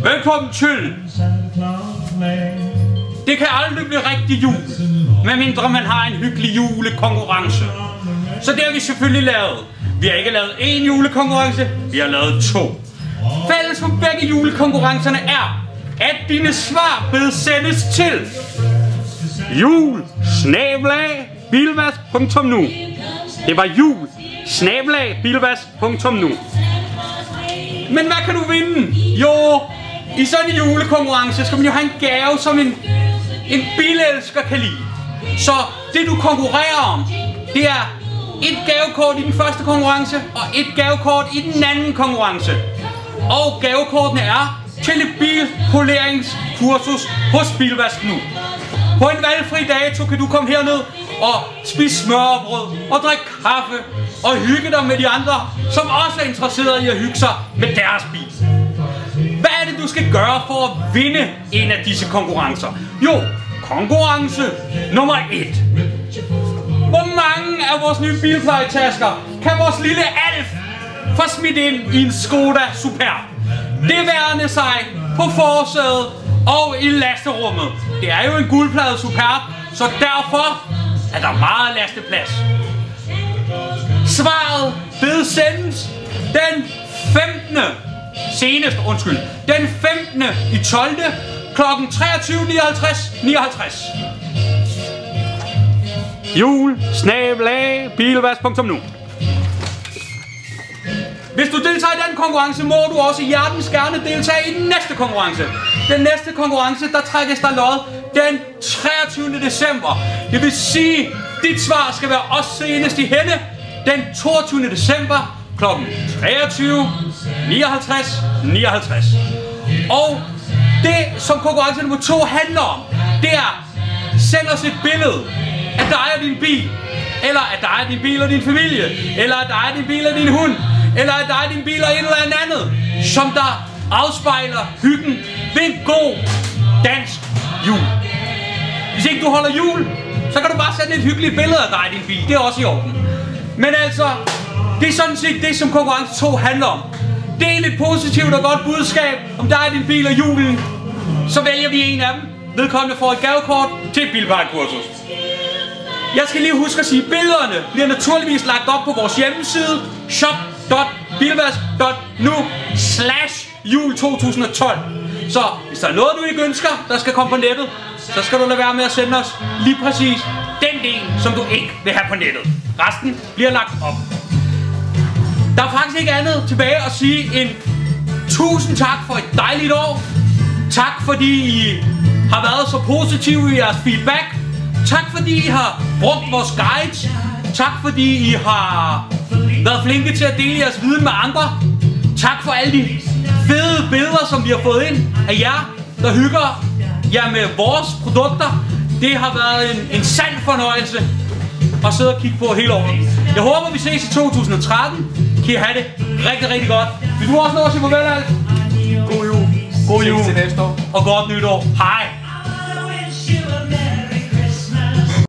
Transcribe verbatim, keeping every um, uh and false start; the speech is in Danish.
Velkommen til. Det kan aldrig blive rigtig jul, medmindre man har en hyggelig julekonkurrence. Så det har vi selvfølgelig lavet. Vi har ikke lavet én julekonkurrence, vi har lavet to. Fælles for begge julekonkurrencerne er, at dine svar bedes sendes til jul snabel-a bilvask punktum nu. Det var jul snabel-a bilvask punktum nu. Men hvad kan du vinde? Jo, i sådan en julekonkurrence skal man jo have en gave, som en, en bilelsker kan lide. Så det du konkurrerer om, det er et gavekort i den første konkurrence og et gavekort i den anden konkurrence. Og gavekortene er til et bilpoleringskursus hos Bilvask Nu. På en valgfri dato kan du komme herned og spise smørbrød og drikke kaffe og hygge dig med de andre, som også er interesserede i at hygge sig med deres bil. Hvad er det, du skal gøre for at vinde en af disse konkurrencer? Jo, konkurrence nummer et. Hvor mange af vores nye bilplejetasker kan vores lille Alf få smidt ind i en Skoda Superb? Det værende sig på forsædet og i lasterummet. Det er jo en guldpladet Superb, så derfor er der meget lasteplads. Svaret bedes sendes den femtende senest, undskyld, den femtende i tolvte klokken treogtyve nioghalvtreds nioghalvtreds. Jul snabel-a bilvask punktum nu. Hvis du deltager i den konkurrence, må du også hjertens gerne deltage i den næste konkurrence. Den næste konkurrence, der trækkes der lod den treogtyvende december. Det vil sige, dit svar skal være også senest i henne den toogtyvende december klokken treogtyve nioghalvtreds nioghalvtreds. Og det, som konkurrence nummer to handler om, det er, send os et billede af dig og din bil, eller af dig og din bil og din familie, eller af dig og din bil og din hund, eller af dig og din bil og et eller andet, som der afspejler hyggen ved en god dansk jul. Hvis ikke du holder jul, så kan du bare sende et hyggeligt billede af dig og din bil. Det er også i orden. Men altså, det er sådan set det, som konkurrence to handler om. Del et positivt og godt budskab om dig og din bil og julen. Så vælger vi en af dem. Vedkommende får et gavekort til et bilparkkursus. Jeg skal lige huske at sige, at billederne bliver naturligvis lagt op på vores hjemmeside shop punktum bilvask punktum nu slash jul to tusind og tolv. Så hvis der er noget, du ikke ønsker, der skal komme på nettet, så skal du lade være med at sende os lige præcis den del, som du ikke vil have på nettet. Resten bliver lagt op. Der er faktisk ikke andet tilbage at sige end tusind tak for et dejligt år. Tak fordi I har været så positive i jeres feedback. Tak fordi I har brugt vores guides. Tak fordi I har været flinke til at dele jeres viden med andre. Tak for alle de fede billeder, som vi har fået ind af jer, der hygger jer med vores produkter. Det har været en, en sand fornøjelse at sidde og kigge på hele året. Jeg håber, vi ses i to tusind og tretten. Kan I have det rigtig, rigtig godt. Vil du også nå at sige farvel, Alf? God jul. God jul. Til næste år. Og godt nytår. Hej.